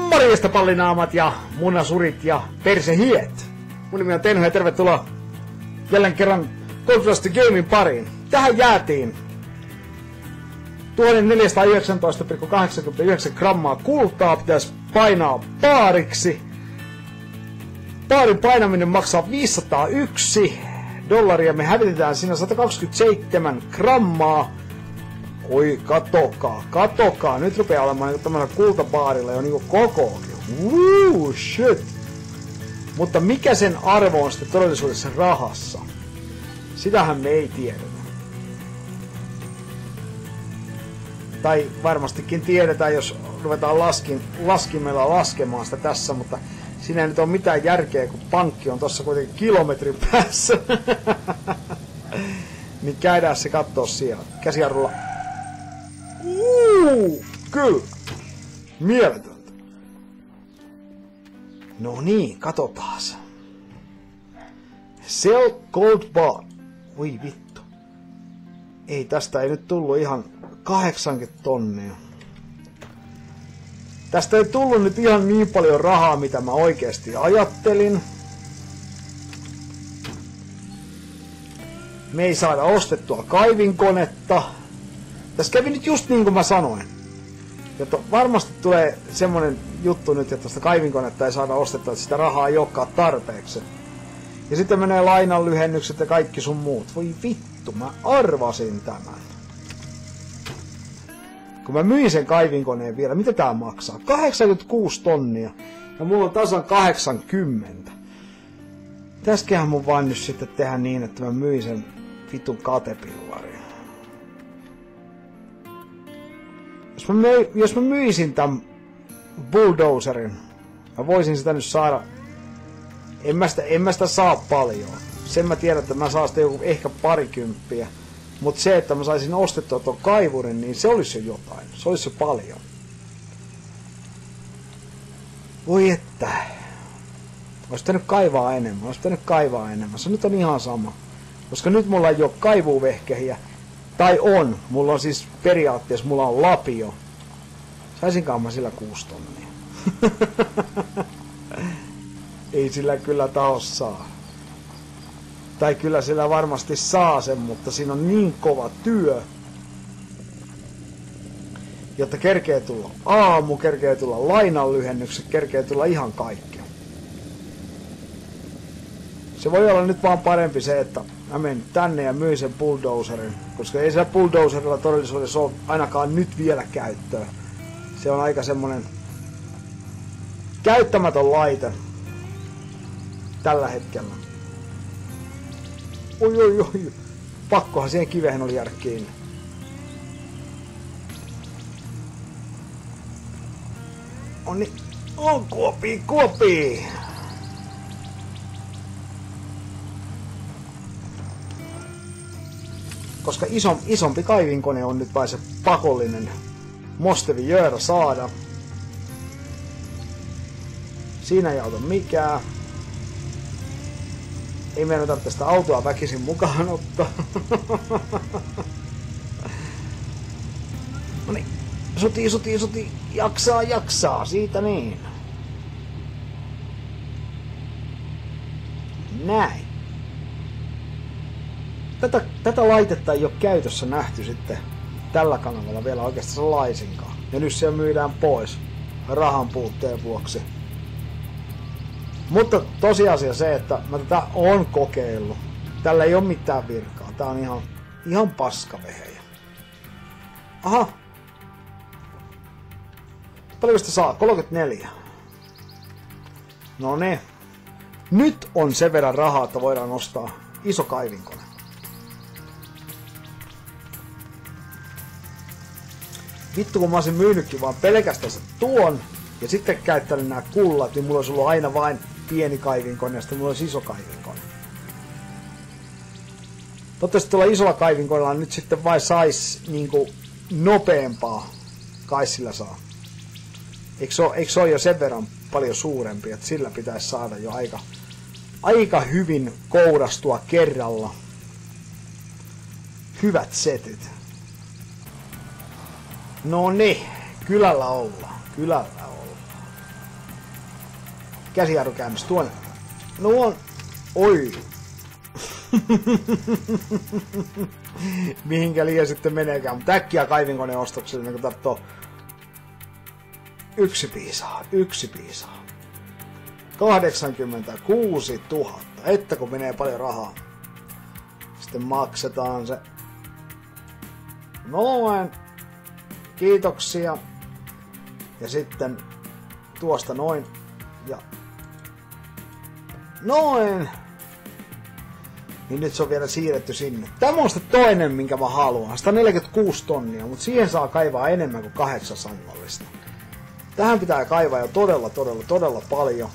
Morjesta pallinaamat ja munasurit ja persehiet. Mun nimi on Tenho ja tervetuloa jälleen kerran Golf Lost Gamein pariin. Tähän jäätiin 1419,89 grammaa kultaa pitäisi painaa baariksi. Baarin painaminen maksaa $501. Me hävitetään siinä 127 grammaa. Oi, katokaa. Nyt rupeaa olemaan niinku tämmönen kultabaarilla jo niinku kokoakin. Woo, shit. Mutta mikä sen arvo on sitten todellisuudessa rahassa? Sitähän me ei tiedetä. Tai varmastikin tiedetään, jos ruvetaan laskimella laskemaan sitä tässä, mutta siinä ei nyt ole mitään järkeä, kun pankki on tossa kuitenkin kilometrin päässä. Niin käydään se kattoo siellä. Käsijarrulla. Kyllä. Mieletöntä. No niin, katotaas. Sell Gold Bar. Voi vittu. Ei, tästä ei nyt tullut ihan 80 tonnia. Tästä ei tullut nyt ihan niin paljon rahaa, mitä mä oikeesti ajattelin. Me ei saada ostettua kaivinkonetta. Tässä kävi nyt just niin kuin mä sanoin. Että varmasti tulee semmonen juttu nyt, että tästä kaivinkonetta ei saada ostettua, että sitä rahaa ei olekaan tarpeeksi. Ja sitten menee lainanlyhennykset ja kaikki sun muut. Voi vittu, mä arvasin tämän. Kun mä myin sen kaivinkoneen vielä, mitä tää maksaa? 86 tonnia. Ja mulla on tasan 80. Tässähän mun vaan nyt sitten tehdä niin, että mä myin sen vitun katepillarin. Jos mä myisin tän bulldozerin, mä voisin sitä nyt saada. En mä sitä saa paljon. Sen mä tiedän, että mä saan sitä joku ehkä parikymppiä. Mut se, että mä saisin ostettua ton kaivurin, niin se olisi jo jotain. Se olisi jo paljon. Voi että. Ois pitänyt kaivaa enemmän. Se nyt on ihan sama. Koska nyt mulla ei oo kaivuvehkehiä. Tai on. Mulla on siis periaatteessa mulla on lapio. Saisinkaan mä sillä 6 tonnia. Ei sillä kyllä taos saa. Tai kyllä sillä varmasti saa sen, mutta siinä on niin kova työ. Jotta kerkee tulla aamu, kerkee tulla lainanlyhennykset, kerkee tulla ihan kaikkea. Se voi olla nyt vaan parempi se, että mä menen tänne ja myin sen bulldozerin. Koska ei sillä bulldozerilla todellisuudessa ole ainakaan nyt vielä käyttöä. Se on aika semmonen käyttämätön laite tällä hetkellä. Oi. Pakkohan siihen kivehen oli jäädä kiinni. Onni. On kuopii. Koska isompi kaivinkone on nyt vain se pakollinen mostevijöörä saada. Siinä ei auta mikään. Ei meidän tarvitse sitä autoa väkisin mukaan ottaa. Noniin. Sotii. Jaksaa. Siitä niin. Näin. Tätä laitetta ei ole käytössä nähty sitten tällä kanavalla vielä oikeastaan laisinkaan. Ja nyt se myydään pois rahan puutteen vuoksi. Mutta tosiasia se, että mä tätä on kokeillut. Tällä ei ole mitään virkaa. Tää on ihan paskavehejä. Aha. Paljonko sitä saa? 34. No ne. Nyt on sen verran rahaa, että voidaan ostaa iso kaivinkone. Vittu kun mä olisin myynytkin vaan pelkästään tuon ja sitten käyttänyt nää kullat, niin mulla olisi ollut aina vain pieni kaivinkone ja sitten mulla olisi iso kaivinkone. Toivottavasti tuolla isolla kaivinkoneella nyt sitten vai sais niinku nopeampaa, kai sillä saa. Eikö se ole jo sen verran paljon suurempi, että sillä pitäisi saada jo aika hyvin kourastua kerralla. Hyvät setit. No niin, kylällä ollaan. käsijarrukäännös tuonne. Nuon. Oi. Mihinkä liian sitten meneekään. Mutta äkkiä kaivinkoneen ostokselle, niin kun tarttoo. Yksi piisaa. 86 000. Että kun menee paljon rahaa. Sitten maksetaan se. Noin. Kiitoksia. Ja sitten tuosta noin. Ja noin. Niin nyt se on vielä siirretty sinne. Tämä on sitten toinen, minkä mä haluan. 146 tonnia, mutta siihen saa kaivaa enemmän kuin 8 sangollista. Tähän pitää kaivaa jo todella paljon.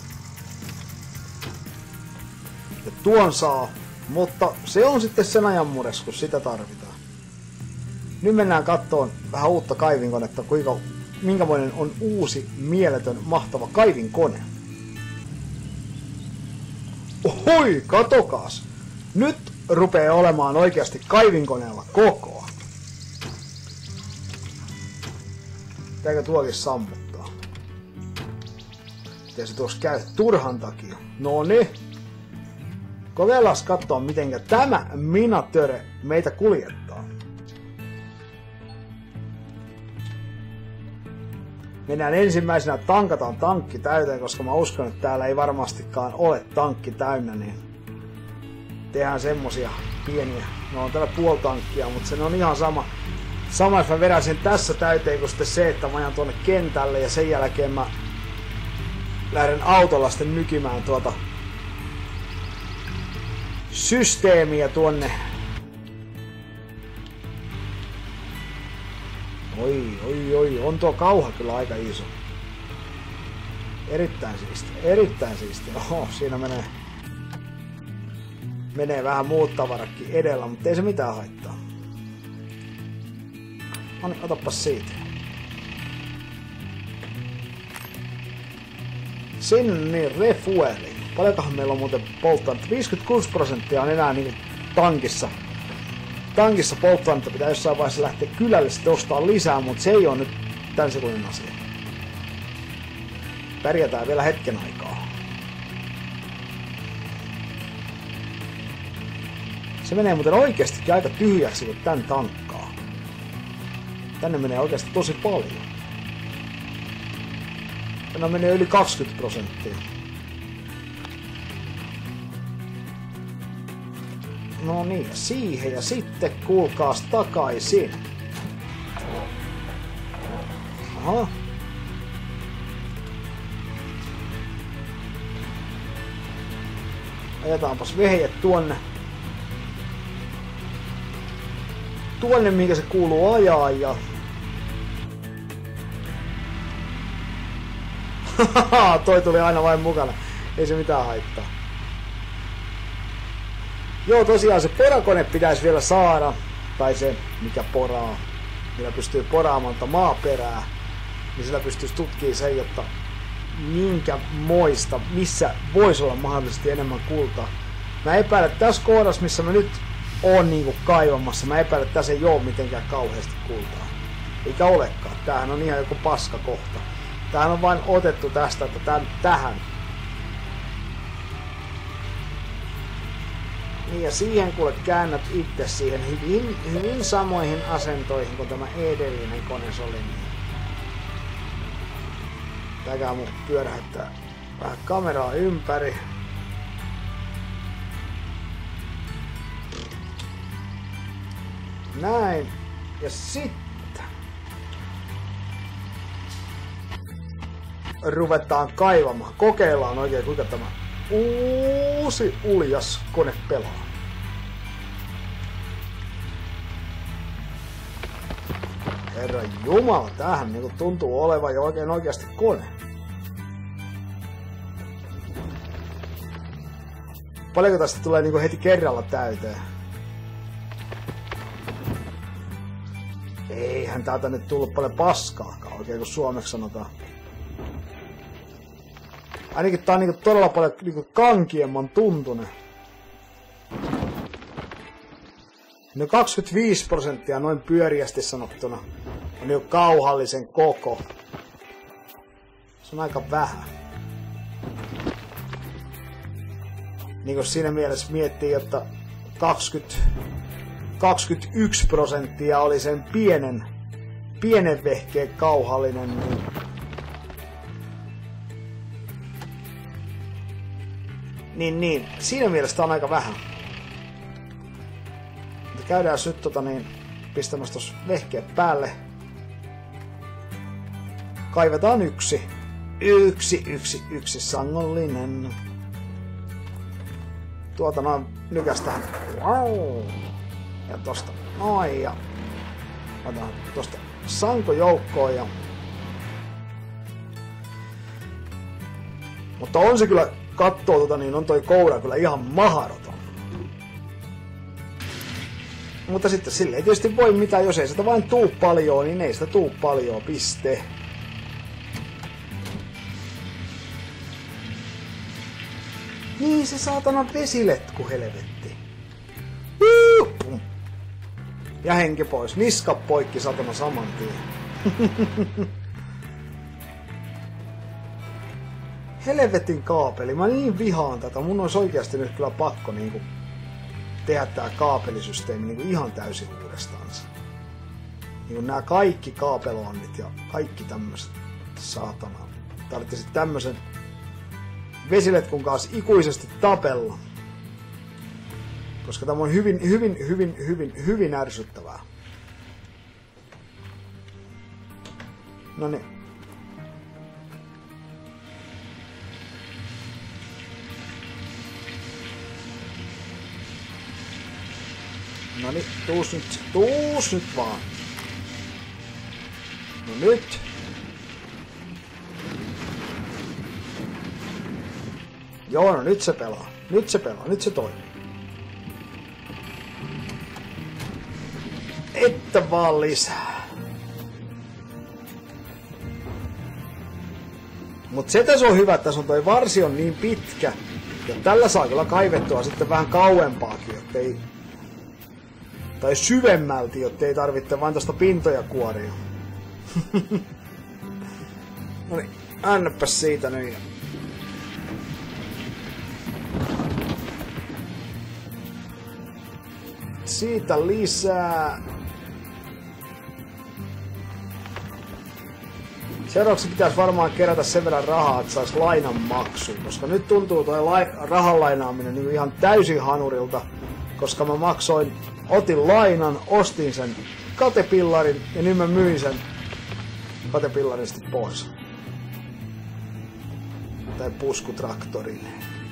Ja tuon saa, mutta se on sitten sen ajan mures, kun sitä tarvitaan. Nyt mennään kattoon vähän uutta kaivinkonetta, minkämoinen on uusi, mieletön, mahtava kaivinkone. Ohoi, katokas! Nyt rupeaa olemaan oikeasti kaivinkoneella kokoa. Pitääkö tuokin sammuttaa? Miten se tuossa käy turhan takia? Noniin. Kokeillaan katsoa, miten tämä Minatöre meitä kuljettaa. Mennään ensimmäisenä, tankataan tankki täyteen, koska mä uskon, että täällä ei varmastikaan ole tankki täynnä, niin tehdään semmosia pieniä. No on täällä puoli tankkia, mutta se on ihan sama. Sama, jos mä vedän sen tässä täyteen, kuin sitten se, että mä ajan tuonne kentälle ja sen jälkeen mä lähden autolla sitten nykimään tuota systeemiä tuonne. Oi, on tuo kauha kyllä aika iso. Erittäin siistiä. Oho, siinä menee vähän muut tavaratkin edellä, mutta ei se mitään haittaa. Otapas siitä. Sinne refueli. Paljonkohan meillä on muuten polttoainetta? 56% on enää niin tankissa. Tankissa polttoainetta pitää jossain vaiheessa lähteä kylälle sitten ostaa lisää, mutta se ei ole nyt tän sekunnin asia. Pärjätään vielä hetken aikaa. Se menee muuten oikeastikin aika tyhjäksi, kun tän tankkaa. Tänne menee oikeasti tosi paljon. Tänne menee yli 20%. No niin, siihen ja sitten kuulkaas takaisin. Aha. Ajetaanpas vehjet tuonne. Tuonne, minkä se kuuluu ajaa ja... Toi tuli aina vain mukana. Ei se mitään haittaa. Joo, tosiaan se porakone pitäisi vielä saada. Tai se, mikä poraa. Millä pystyy poraamaan maaperää. Niin sillä pystyisi tutkimaan sen, jotta minkä moista, missä voisi olla mahdollisesti enemmän kultaa. Mä epäilen, että tässä kohdassa, missä mä nyt oon niinku kaivamassa, mä epäilen, että tässä ei oo mitenkään kauheasti kultaa. Eikä olekaan. Tämähän on ihan joku paskakohta. Tämähän on vain otettu tästä, että tähän. Niin ja siihen kuule käännät itse siihen hyvin samoihin asentoihin kuin tämä edellinen kone oli. Niin. Tääkää mun pyörähtää vähän kameraa ympäri. Näin. Ja sitten ruvetaan kaivamaan. Kokeillaan oikein kuinka tämä uusi uljas kone pelaa. Herra Jumala, tämähän niinku tuntuu olevan jo oikeasti kone. Paljonko tästä tulee niinku heti kerralla täyteen? Eihän täältä nyt tullut paljon paskaakaan oikein, kun suomeksi sanotaan. Ainakin tää on niinku todella paljon niinku kankiemman tuntunen. No 25% noin pyöriästi sanottuna on jo kauhallisen koko. Se on aika vähän. niin kuin siinä mielessä miettii, että 21% oli sen pienen vehkeen kauhallinen, niin siinä mielessä on aika vähän. Mutta käydään nyt pistämässä tuossa vehkeet päälle. Kaivetaan yksi sangollinen. Tuota noin nykästään. Wow. Ja tosta noin ja otetaan tosta sankojoukkoon ja... Mutta on se kyllä, kattoo niin on toi koura kyllä ihan mahdoton. Mutta sitten sille ei tietysti voi mitään, jos ei sitä vain tuu paljon, niin ei sitä tuu paljon, piste. Niin se saatana vesiletku, helvetti. Ja henki pois, niska poikki satana saman tien. Helvetin kaapeli, mä niin vihaan tätä, mun olisi oikeasti nyt kyllä pakko niinku tehdä tää kaapelisysteemi niinku ihan täysin uudestaan. Niinku nää kaikki kaapeloinnit ja kaikki tämmöset, saatana. Tarvitsisit tämmösen vesiletkun kanssa ikuisesti tapella. Koska tämä on hyvin ärsyttävää. Noniin. Noniin, tuus nyt vaan. No nyt. Joo, no nyt se pelaa. Nyt se toimii. Että vaan lisää. Mut se tässä on hyvä, että tässä on toi varsi on niin pitkä. Ja tällä saa kyllä kaivettua sitten vähän kauempaakin, jottei... Tai syvemmälti, jottei tarvitse vain tosta pintoja kuoria. Noniin, annäpäs siitä nyt. Siitä lisää. Seuraavaksi pitäisi varmaan kerätä sen verran rahaa, että sais lainan maksuun, koska nyt tuntuu toi rahan lainaaminen niin ihan täysin hanurilta, koska mä otin lainan, ostin sen katepillarin ja nyt mä myin sen katepillarin sitten pois. Tai puskutraktorille.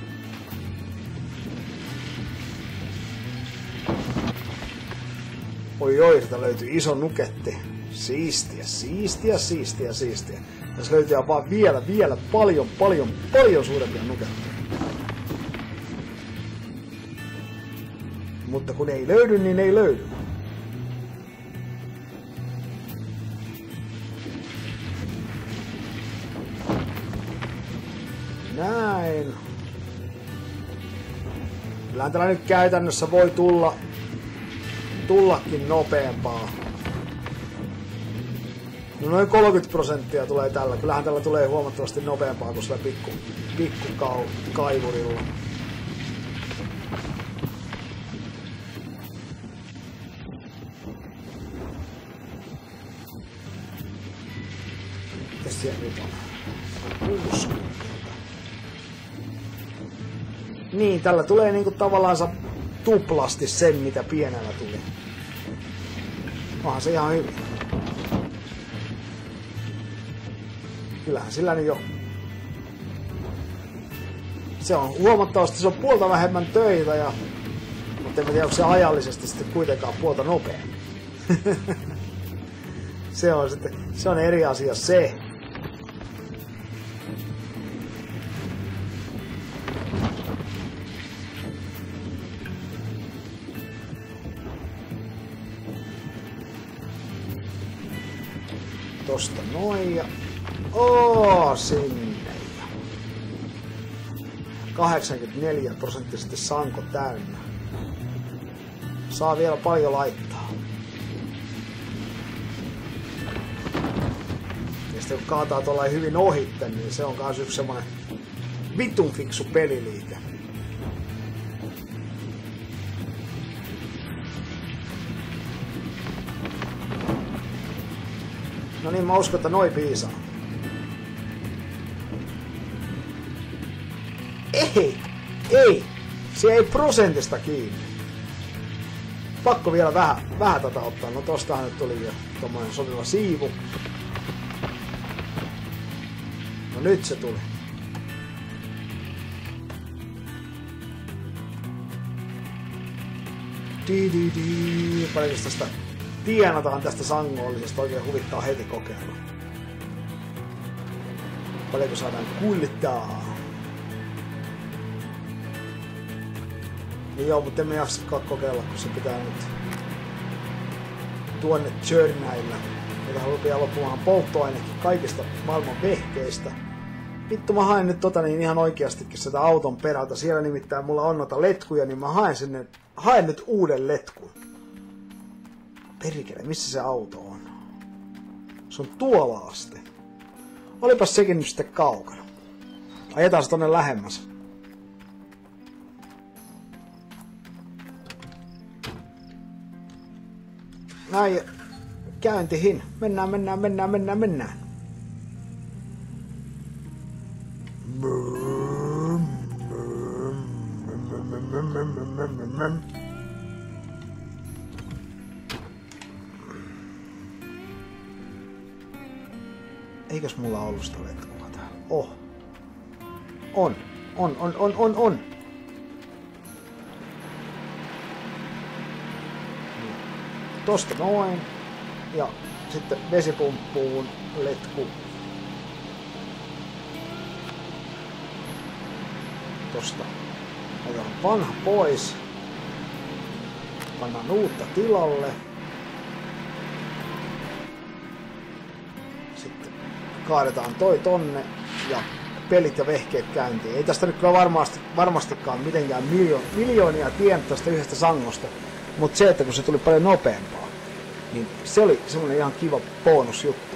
Oi, sitä löytyy iso nuketti. Siistiä. Tässä löytyy vaan vielä paljon suurempia nuketteja. Mutta kun ei löydy, niin ei löydy. Näin. Kyllähän tällä nyt käytännössä voi tullakin nopeampaa. No noin 30% tulee tällä. Kyllähän tällä tulee huomattavasti nopeampaa kuin sillä pikku kaivurilla. Mitäs siellä nyt on? 60. Niin, tällä tulee niinku tavallaan tuplasti sen, mitä pienellä tuli. Onhan se ihan hyvin. Kyllähän sillä nyt jo. Se on huomattavasti, se on puolta vähemmän töitä ja... Mutta en tiedä, onko se ajallisesti sitten kuitenkaan puolta nopeammin. Se on eri asia se. Tosta noin ja... sinne. 84% sanko täynnä. Saa vielä paljon laittaa. Ja sitten kun kaataa tuolla hyvin ohitte, niin se on kans yksi semmonen vitun fiksu peliliike. No niin, mä uskon, että noi piisaa. Ei! Se ei prosentista kiinni. Pakko vielä vähän tätä ottaa. No tostahan nyt tuli jo tommonen sopiva siivu. No nyt se tuli. Paljonko tästä tienataan tästä sangoollisesta, oikein huvittaa heti kokeilla. Paljonko saadaan kuljettaa. Niin joo, mutta emme jaksakaan kokeilla, kun se pitää nyt tuonne Journeyllä. Meitä rupeaa loppumaan polttoainekin kaikista maailman vehkeistä. Vittu, mä haen nyt niin ihan oikeastikin sitä auton perältä. Siellä nimittäin mulla on noita letkuja, niin mä haen nyt uuden letkun. Perkele, missä se auto on? Se on tuolla asti. Olipas sekin nyt sitten kaukana. Ajetaan se tonne lähemmäs. Näin, käyntiin. Mennään. Eikös mulla ollut sitä letkua täällä? On. Tosta noin. Ja sitten vesipumppuun letku. Tosta otetaan vanha pois. Pannaan uutta tilalle. Sitten kaadetaan toi tonne ja pelit ja vehkeet käyntiin. Ei tästä nyt kyllä varmastikaan mitenkään miljoonia tiennyt tästä yhdestä sangosta. Mutta se, että kun se tuli paljon nopeampaa, niin se oli semmonen ihan kiva bonusjuttu.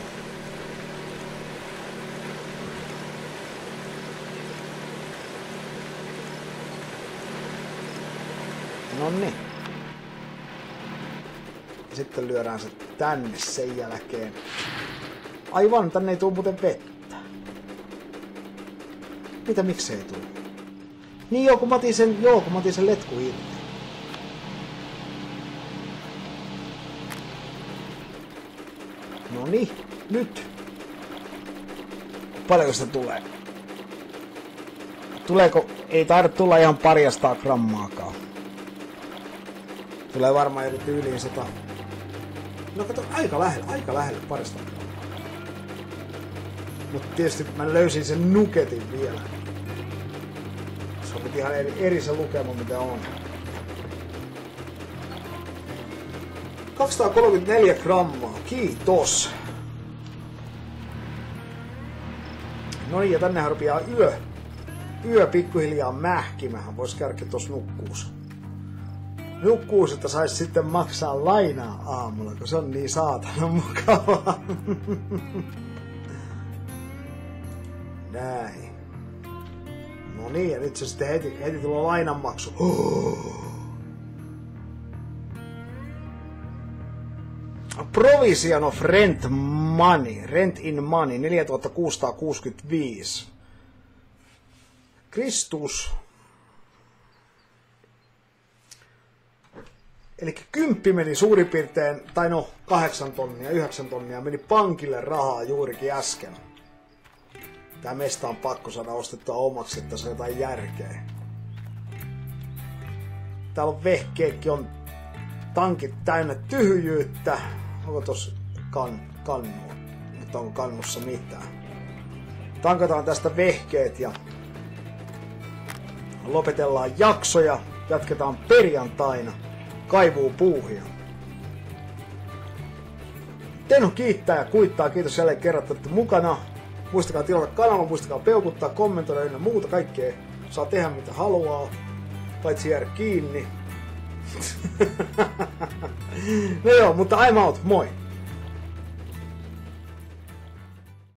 Noniin. Sitten lyödään se tänne sen jälkeen. Aivan, tänne ei tuu muuten vettä. Mitä, miksi ei tuu? Niin joo, kun mä otin sen letku irti. Noniin, nyt. Paljonko sitä tulee? Tuleeko? Ei tarvitse tulla ihan 200 grammaakaan. Tulee varmaan joku yli 100. No kato, aika lähelle 200 grammaa. Mut tietysti mä löysin sen nuketin vielä. Se on ihan eri se lukema mitä on. 234 grammaa, kiitos! No niin, ja tännehän rupeaa yö pikkuhiljaa mähkimähän. Vois käydäkin tossa nukkuus, että sais sitten maksaa lainaa aamulla, kun se on niin saatana mukavaa. Näin. No niin, ja nyt se sitten heti tulee lainanmaksu. Provision of rent in money, 4665. Kristus. Eli 10 meni suurin piirtein, tai no 8 tonnia, 9 tonnia meni pankille rahaa juurikin äsken. Tää mesta on pakko saada ostettua omaksi, että se on jotain järkeä. Täällä on vehkeekki, on tankit täynnä tyhjyyttä. Onko tossa kannua? Mutta onko kannussa mitään? Tankataan tästä vehkeet ja lopetellaan jaksoja. Jatketaan perjantaina kaivuu puuhia. Tenho kiittää ja kuittaa. Kiitos jälleen kerran, että olette mukana. Muistakaa tilata kanava, muistakaa peukuttaa, kommentoida ynnä muuta. Kaikkea saa tehdä mitä haluaa. Paitsi jäädä kiinni. No joo, mutta I'm out. Moi!